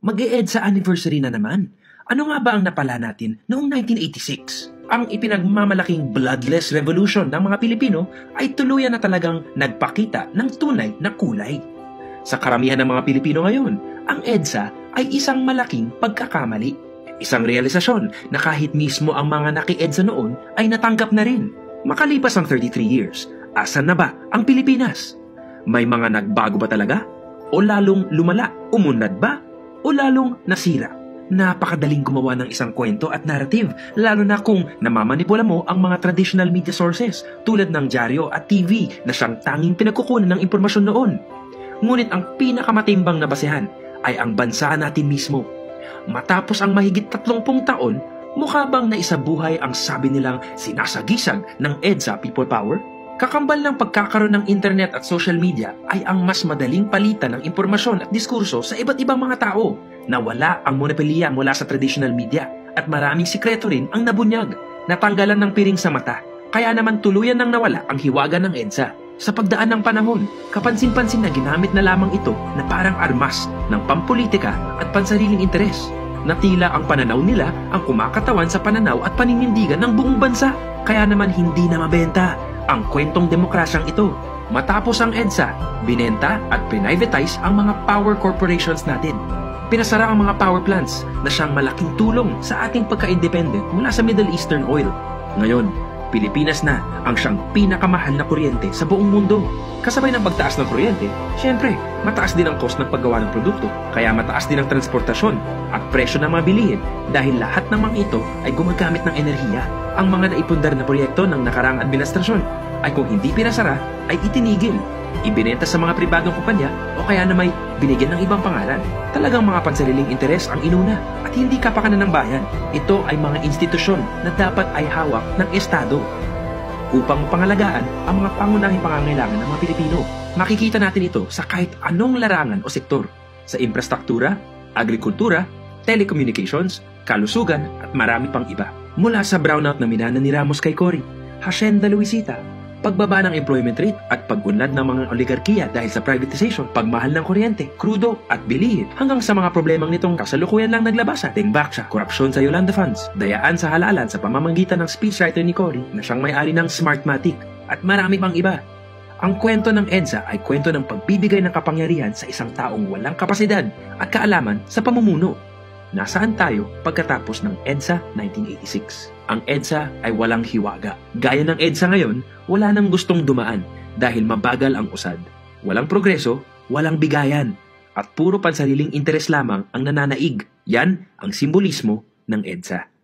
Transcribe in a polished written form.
Mag-e-EDSA anniversary na naman. Ano nga ba ang napala natin noong 1986? Ang ipinagmamalaking bloodless revolution ng mga Pilipino ay tuluyan na talagang nagpakita ng tunay na kulay. Sa karamihan ng mga Pilipino ngayon, ang EDSA ay isang malaking pagkakamali. Isang realisasyon na kahit mismo ang mga naki-EDSA noon ay natanggap na rin. Makalipas ang 33 years, asan na ba ang Pilipinas? May mga nagbago ba talaga? O lalong lumala? Umunlad ba? O lalong nasira? Napakadaling gumawa ng isang kwento at narrative, lalo na kung namamanipula mo ang mga traditional media sources tulad ng dyaryo at TV na siyang tanging pinagkukunan ng impormasyon noon. Ngunit ang pinakamatimbang na basehan ay ang bansa natin mismo. Matapos ang mahigit 30 taon, mukha bang naisabuhay ang sabi nilang sinasagisag ng EDSA People Power? Kakambal ng pagkakaroon ng internet at social media ay ang mas madaling palitan ng impormasyon at diskurso sa iba't ibang mga tao. Nawala ang monopolya mula sa traditional media at maraming sikreto rin ang nabunyag. Natanggalan ng piring sa mata, kaya naman tuluyan nang nawala ang hiwaga ng EDSA. Sa pagdaan ng panahon, kapansin-pansin na ginamit na lamang ito na parang armas ng pampolitika at pansariling interes. Natila ang pananaw nila ang kumakatawan sa pananaw at paninindigan ng buong bansa, kaya naman hindi na mabenta ang kwentong demokrasyang ito. Matapos ang EDSA, binenta at privatize ang mga power corporations natin. Pinasara ang mga power plants na siyang malaking tulong sa ating pagka-independent mula sa Middle Eastern oil. Ngayon, Pilipinas na ang siyang pinakamahal na kuryente sa buong mundo. Kasabay ng pagtaas ng kuryente, syempre, mataas din ang cost ng paggawa ng produkto, kaya mataas din ang transportasyon at presyo ng mga bilihin dahil lahat ng mga ito ay gumagamit ng enerhiya. Ang mga naipundar na proyekto ng nakaraang administrasyon ay kung hindi pinasara, ay itinigil, ibinenta sa mga pribadong kumpanya o kaya na may binigyan ng ibang pangalan. Talagang mga pansariling interes ang inuna at hindi kapakanan ng bayan. Ito ay mga institusyon na dapat ay hawak ng Estado upang pangalagaan ang mga pangunahing pangangailangan ng mga Pilipino. Makikita natin ito sa kahit anong larangan o sektor, sa infrastruktura, agrikultura, telecommunications, kalusugan at marami pang iba. Mula sa brownout na minana ni Ramos kay Cory, Hacienda Luisita, pagbaba ng employment rate at pag-unlad ng mga oligarkiya dahil sa privatization, pagmahal ng kuryente, krudo at bilihin, hanggang sa mga problemang nitong kasalukuyan lang naglabasa, tingbak siya, korupsyon sa Yolanda Funds, dayaan sa halalan sa pamamagitan ng speechwriter ni Cory na siyang may-ari ng Smartmatic, at marami pang iba. Ang kwento ng EDSA ay kwento ng pagbibigay ng kapangyarihan sa isang taong walang kapasidad at kaalaman sa pamumuno. Nasaan tayo pagkatapos ng EDSA 1986? Ang EDSA ay walang hiwaga. Gaya ng EDSA ngayon, wala nang gustong dumaan dahil mabagal ang usad. Walang progreso, walang bigayan, at puro pansariling interes lamang ang nananaig. Yan ang simbolismo ng EDSA.